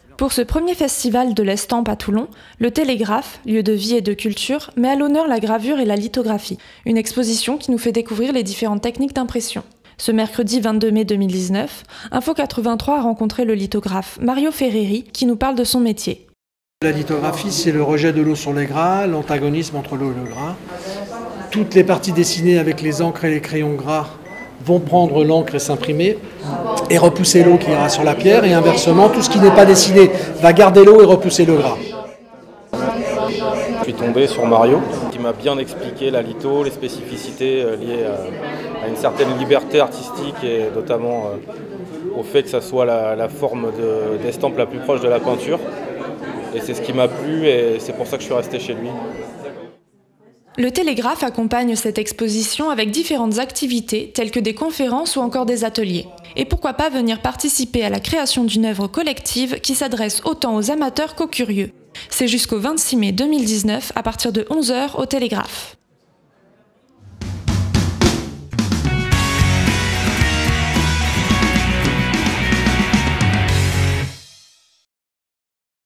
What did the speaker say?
Pour ce premier festival de l'estampe à Toulon, le Télégraphe, lieu de vie et de culture, met à l'honneur la gravure et la lithographie, une exposition qui nous fait découvrir les différentes techniques d'impression. Ce mercredi 22 mai 2019, Info 83 a rencontré le lithographe Mario Ferreri qui nous parle de son métier. La lithographie, c'est le rejet de l'eau sur les gras, l'antagonisme entre l'eau et le gras. Toutes les parties dessinées avec les encres et les crayons gras vont prendre l'encre et s'imprimer et repousser l'eau qui ira sur la pierre, et inversement, tout ce qui n'est pas dessiné va garder l'eau et repousser le gras. Je suis tombé sur Mario qui m'a bien expliqué la litho, les spécificités liées à une certaine liberté artistique et notamment au fait que ça soit la forme d'estampe la plus proche de la peinture. Et c'est ce qui m'a plu et c'est pour ça que je suis resté chez lui. Le Télégraphe accompagne cette exposition avec différentes activités telles que des conférences ou encore des ateliers. Et pourquoi pas venir participer à la création d'une œuvre collective qui s'adresse autant aux amateurs qu'aux curieux. C'est jusqu'au 26 mai 2019 à partir de 11 h au Télégraphe.